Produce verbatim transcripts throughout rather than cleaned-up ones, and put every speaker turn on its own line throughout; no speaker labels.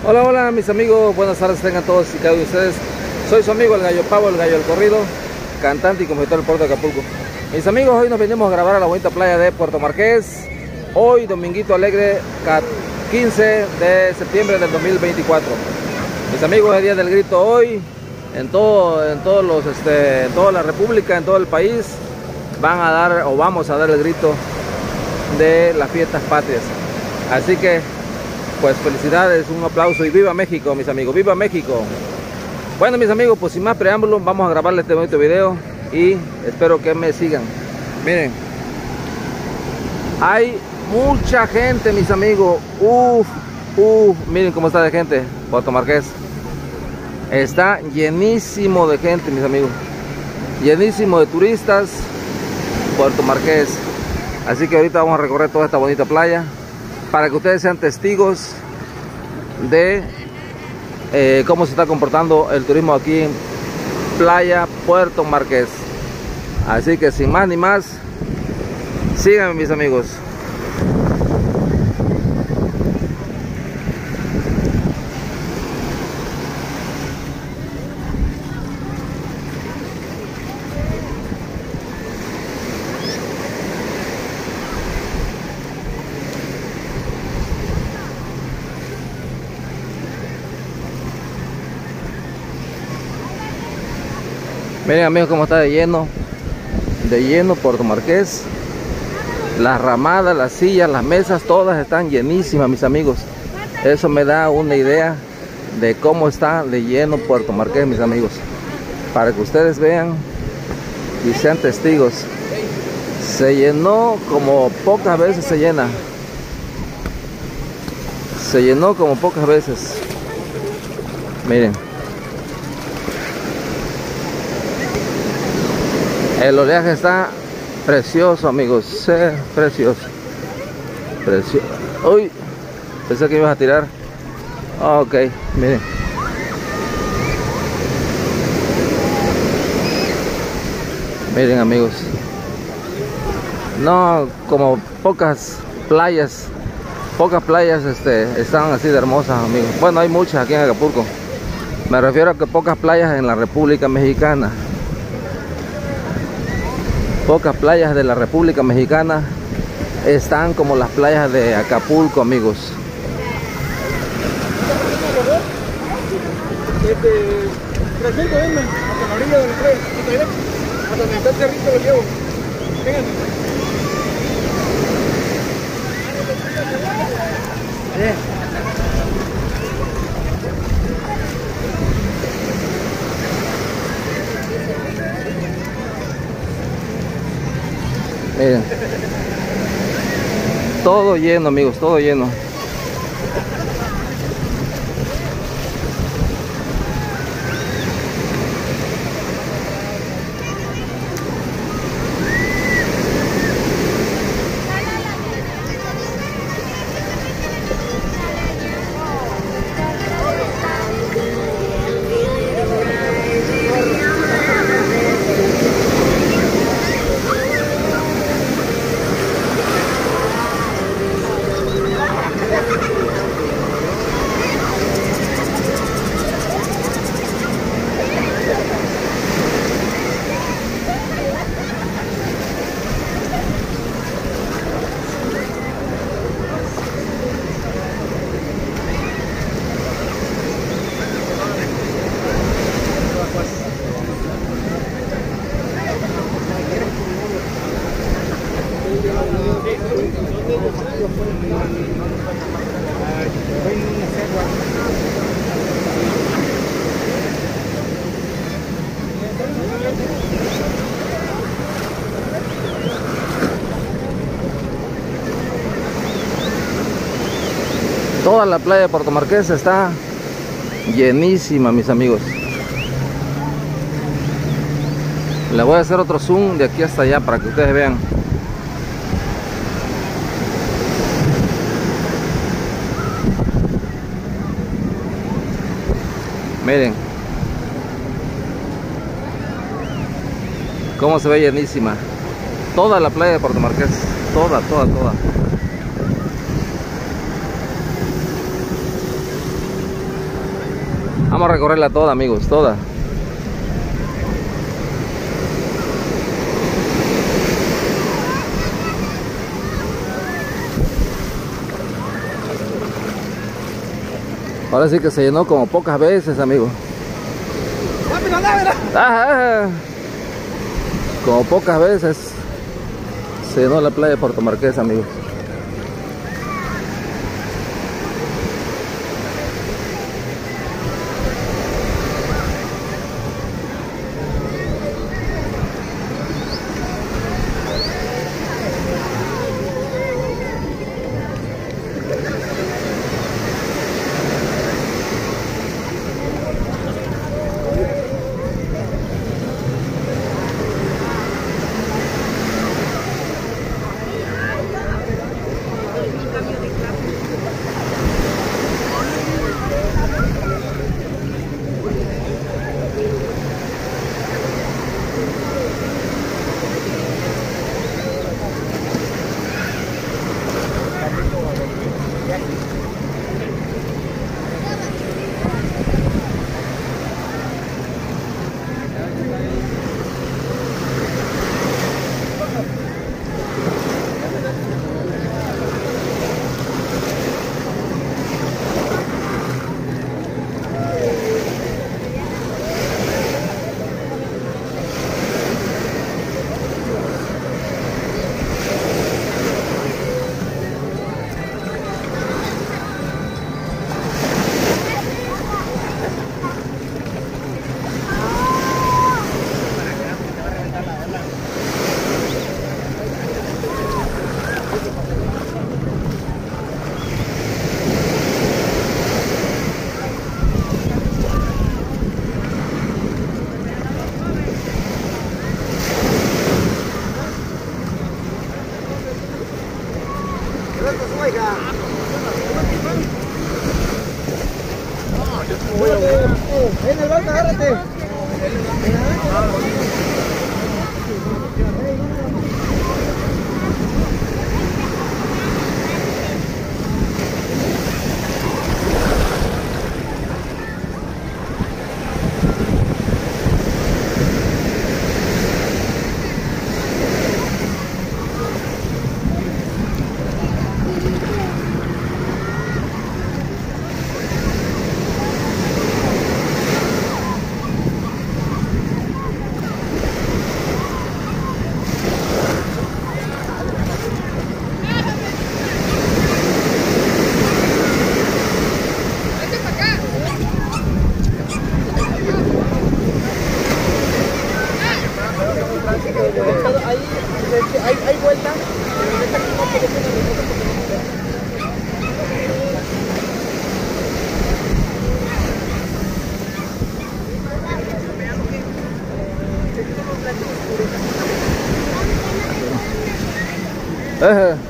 Hola, hola mis amigos, buenas tardes tengan todos y cada uno de ustedes. Soy su amigo el Gallo Pavo, el Gallo del Corrido, cantante y compositor del puerto de Acapulco. Mis amigos, hoy nos venimos a grabar a la bonita playa de Puerto Marqués. Hoy, dominguito alegre, quince de septiembre del dos mil veinticuatro. Mis amigos, es el día del grito hoy. En todo, en todos los, este, en toda la república, en todo el país, van a dar o vamos a dar el grito de las fiestas patrias. Así que pues felicidades, un aplauso y viva México, mis amigos, viva México. Bueno, mis amigos, pues sin más preámbulos, vamos a grabarle este bonito video y espero que me sigan. Miren, hay mucha gente, mis amigos. Uff, uff, miren cómo está de gente Puerto Marqués. Está llenísimo de gente, mis amigos, llenísimo de turistas Puerto Marqués. Así que ahorita vamos a recorrer toda esta bonita playa para que ustedes sean testigos de eh, cómo se está comportando el turismo aquí en Playa Puerto Marqués. Así que sin más ni más, síganme, mis amigos. Miren, amigos, cómo está de lleno, de lleno Puerto Marqués. Las ramadas, las sillas, las mesas, todas están llenísimas, mis amigos. Eso me da una idea de cómo está de lleno Puerto Marqués, mis amigos. Para que ustedes vean y sean testigos. Se llenó como pocas veces se llena. Se llenó como pocas veces. Miren. El oleaje está precioso, amigos, sí, precioso, precioso. Uy, pensé que ibas a tirar. Ok, miren. Miren, amigos. No, como pocas playas, pocas playas este, están así de hermosas, amigos. Bueno, hay muchas aquí en Acapulco. Me refiero a que pocas playas en la República Mexicana. Pocas playas de la República Mexicana están como las playas de Acapulco, amigos.
trescientos venme hasta la orilla del río, hasta donde está el cerrito lo llevo. Fíjense.
Miren, todo lleno, amigos, todo lleno. Toda la playa de Puerto Marqués está llenísima, mis amigos. Le voy a hacer otro zoom de aquí hasta allá para que ustedes vean. Miren cómo se ve llenísima toda la playa de Puerto Marqués, toda, toda, toda. recorrerla toda, amigos, toda. Ahora sí que se llenó como pocas veces, amigos. Ajá. Como pocas veces se llenó la playa de Puerto Marqués, amigos.
En el barco, agárrate. Hay, hay vuelta.
Ajá.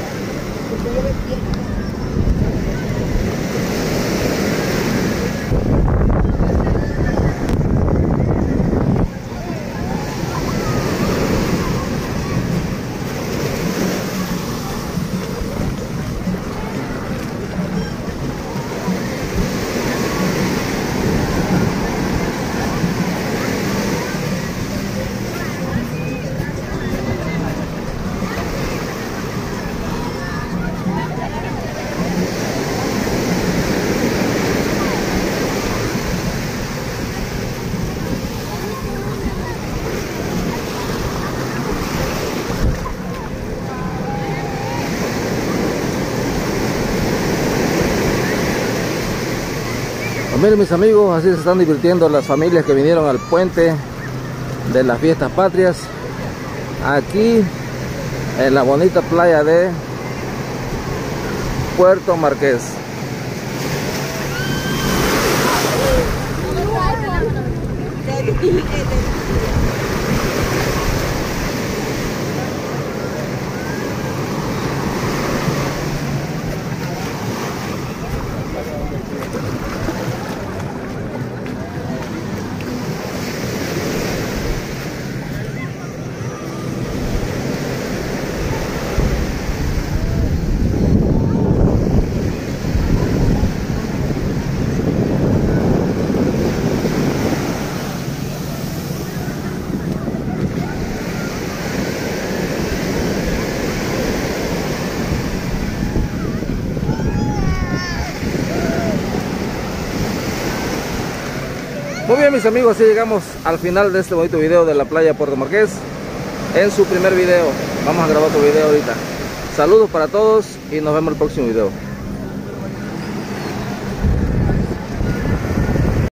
Miren, mis amigos, así se están divirtiendo las familias que vinieron al puente de las fiestas patrias aquí en la bonita playa de Puerto Marqués. Muy bien, mis amigos, así llegamos al final de este bonito video de la playa Puerto Marqués. En su primer video, vamos a grabar otro video ahorita. Saludos para todos y nos vemos en el próximo video.